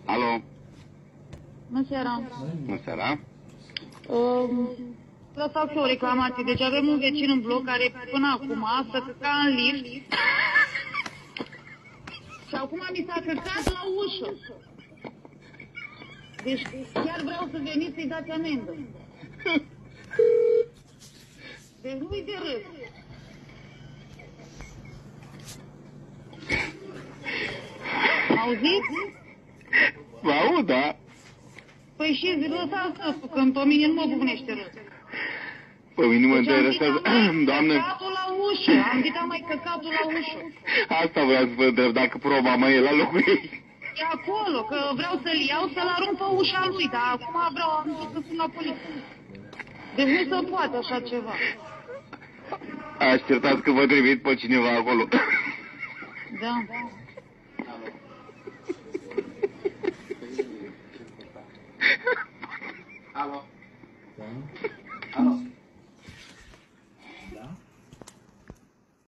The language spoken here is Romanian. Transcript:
Alo? Bună seara. Bună seara. Vreau să fac o reclamație. Deci avem un vecin în bloc care până acum să căca în lift și acum mi s-a căcat la ușă. Deci chiar vreau să veniți să-i dați amendă. Deci nu-i de râs. Auziți? Vă aud, da? Păi și lăsați râsul, că pe mine nu mă bufnește râsul. Pe mine mă Deci interesează, doamne. căcatul la ușă, am zis mai căcatul la ușă. Asta vreau să vă întreb, dacă proba mai e la locul ei. E acolo, că vreau să-l iau, să-l arunc pe ușa lui, dar acum vreau să sun la poliție. Deci nu se poate așa ceva. Așteptați că vă trimit pe cineva acolo. Da.